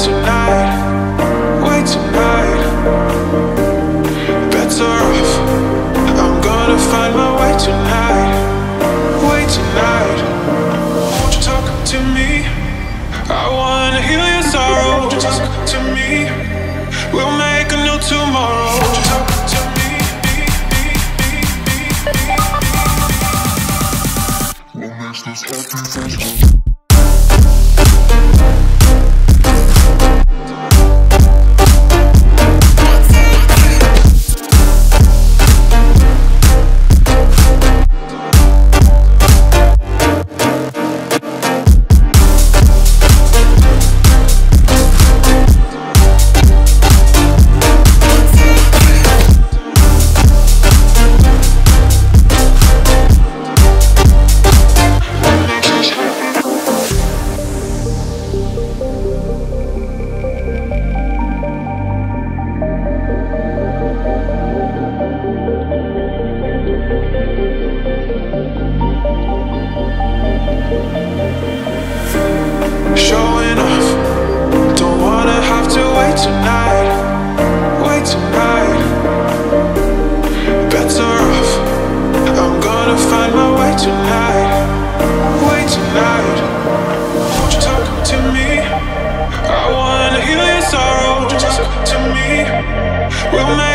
tonight, wait tonight. Better off, I'm gonna find my way tonight, wait tonight. Won't you talk to me? I wanna heal your sorrow. Won't you talk to me? We'll make a new tomorrow. Won't you talk to me? What makes this happy? Showing off, don't wanna have to wait tonight, wait tonight. Better off, I'm gonna find my way tonight, wait tonight. Won't you talk to me? I wanna heal your sorrow. Won't you talk to me? We'll make